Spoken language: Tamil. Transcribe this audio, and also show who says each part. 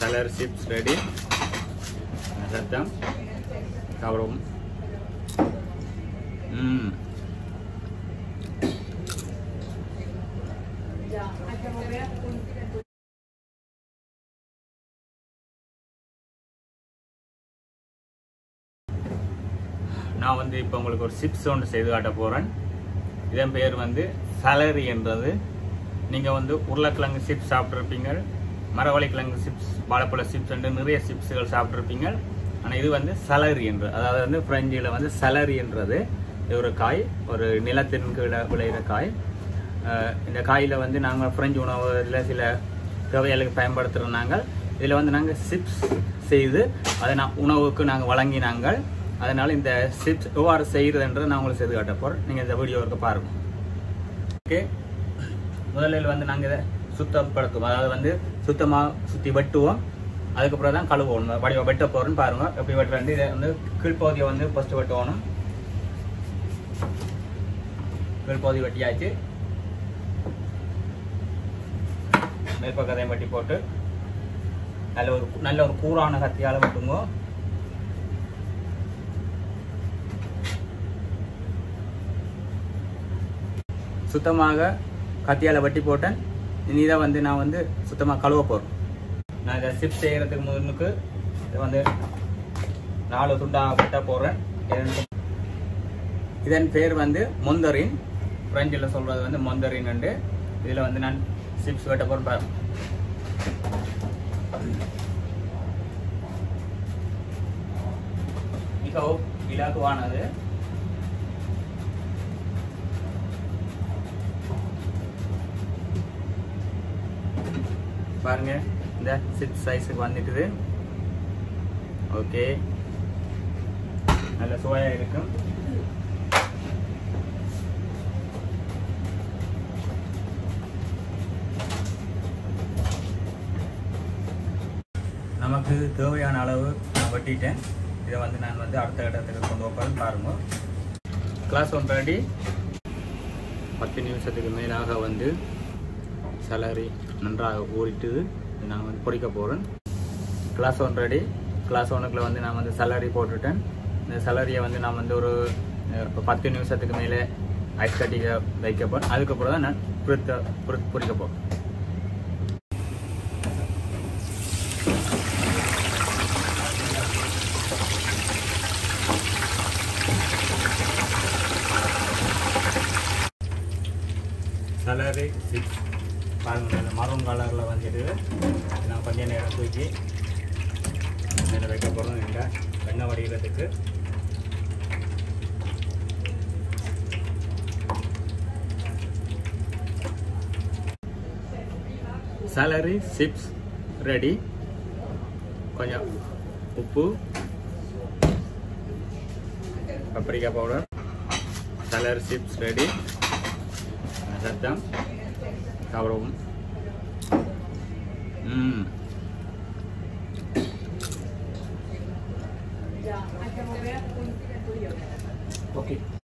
Speaker 1: salary chips ready. Satam. Kavarum. நான் வந்து இப்போ உங்களுக்கு ஒரு சிப்ஸ் ஒன்று செய்து காட்ட போகிறேன். இதன் பேர் வந்து சலரி என்றது. நீங்கள் வந்து உருளைக்கிழங்கு சிப்ஸ் சாப்பிட்ருப்பீங்க, மரவள்ளிக்கிழங்கு சிப்ஸ், வாழைப்பழ சிப்ஸ் என்று நிறைய சிப்ஸுகள் சாப்பிட்ருப்பீங்க. ஆனால் இது வந்து சலரி என்று, அதாவது வந்து பிரெஞ்சில் வந்து சலரி என்றது. இது ஒரு காய், ஒரு நிலத்தின் கீழே விளையிற காய். இந்த காயில் வந்து நாங்கள் பிரெஞ்சு உணவில் சில தேவைகளுக்கு பயன்படுத்துகிற நாங்கள் இதில் வந்து நாங்கள் சிப்ஸ் செய்து அதை உணவுக்கு நாங்கள் வழங்கினாங்கள். அதனால் இந்த சிப்ஸ் எவ்வாறு செய்கிறதுன்றது நான் உங்களுக்கு செய்து காட்ட போகிறேன். நீங்கள் இந்த வீடியோவுக்கு பாருங்கள். ஓகே, முதலில் வந்து நாங்கள் இதை சுத்தப்படுத்துவோம். அதாவது வந்து சுத்தமாக சுற்றி வெட்டுவோம். அதுக்கப்புறம் தான் கழுவோம். வடிவ வெட்ட போகிறோன்னு பாருங்கள். எப்படி வெட்டுறது, இதை வந்து கீழ்ப்பகுதியை வந்து ஃபஸ்ட்டு வெட்டுவோம். கீழ்ப்பகுதி வெட்டியாச்சு. மேற்பக்கத்தையும் வெட்டி போட்டு நல்ல ஒரு கூரான கத்தியால் வெட்டுங்க. சுத்தமாக கத்தியால் வெட்டி போட்டேன். இதை வந்து நான் வந்து சுத்தமாக கழுவ போகிறேன். நான் இதை சிப்ஸ் செய்கிறதுக்கு முன்னுக்கு இதை வந்து 4 துண்டாக வெட்ட போகிறேன். இதன் பேர் வந்து மொந்தரின். பிரெஞ்சில் சொல்கிறது வந்து மொந்தரின் உண்டு. இதில் வந்து நான் சிப்ஸ் வெட்ட போகிறேன் பாருங்க. மிகவும் இலகுவானது. பாருங்க, இந்த சிப்ஸ் சைஸுக்கு வந்துட்டுது. ஓகே, நல்ல சுவையா இருக்கும். நமக்கு தேவையான அளவு நான் வெட்டிட்டேன். இதை வந்து நான் வந்து அடுத்த இடத்துக்கு கொண்டு வைப்பேன் பாருங்க. Class 1 ready. 10 நிமிஷத்துக்கு மேலாக வந்து சலரி நன்றாக ஊறிட்டு நான் வந்து பொரிக்க போகிறேன். Class 1 ready. கிளாஸ் 1க்குள்ள வந்து நான் வந்து சலரி போட்டுட்டேன். இந்த சலரியை வந்து நான் வந்து ஒரு 10 நிமிஷத்துக்கு மேலே ஐஸ் கட்டிக்க வைக்க போகிறேன். அதுக்கப்புறம் தான் நான் பொரிக்க போகிறேன். சலரி சிப்ஸ் பாருங்க, மரூன் கலரில் வந்துட்டு நான் கொஞ்சம் நேரம் தூக்கி இதில் வைக்க போகிறோம். இல்லை எண்ணெய் வடிகிறதுக்கு சலரி சிப்ஸ் ரெடி. கொஞ்சம் உப்பு, paprika powder. Celery chips ready. சத்தம் கவரும். ஓகே.